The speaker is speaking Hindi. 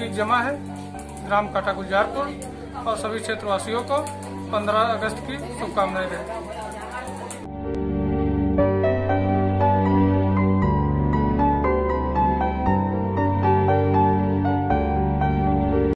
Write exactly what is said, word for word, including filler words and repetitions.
तारीख जमा है। ग्राम काटा गुलजारपुर और सभी क्षेत्रवासियों को पंद्रह अगस्त की शुभकामनाएं दें।